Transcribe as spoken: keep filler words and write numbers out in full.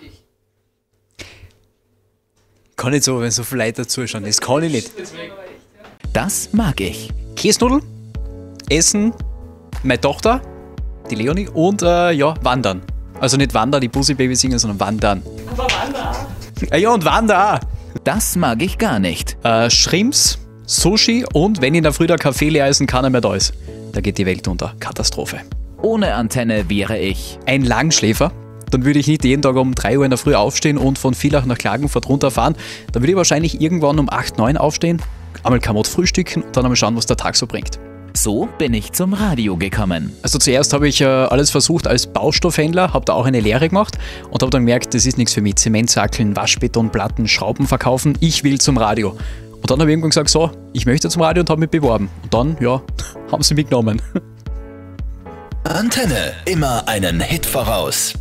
ich. Kann nicht so, wenn so viele Leute zuschauen. Das kann ich nicht. Das mag ich. Käsnudel, Essen, meine Tochter, die Leonie, und äh, ja, wandern. Also nicht wandern, die Pussy-Baby singen, sondern wandern. Aber Wanda. Ja, ja, und wandern auch. Das mag ich gar nicht. Äh, Shrimps, Sushi und wenn in der Früh der Kaffee leer ist und keiner mehr da ist, da geht die Welt unter. Katastrophe. Ohne Antenne wäre ich. Ein Langschläfer. Dann würde ich nicht jeden Tag um drei Uhr in der Früh aufstehen und von Villach nach Klagenfurt runterfahren. Dann würde ich wahrscheinlich irgendwann um acht, neun aufstehen, einmal Kamot frühstücken und dann einmal schauen, was der Tag so bringt. So bin ich zum Radio gekommen. Also zuerst habe ich äh, alles versucht als Baustoffhändler, habe da auch eine Lehre gemacht und habe dann gemerkt, das ist nichts für mich. Zementsackeln, Waschbetonplatten, Schrauben verkaufen, ich will zum Radio. Und dann habe ich irgendwann gesagt, so, ich möchte zum Radio und habe mich beworben. Und dann, ja, haben sie mich genommen. Antenne, immer einen Hit voraus.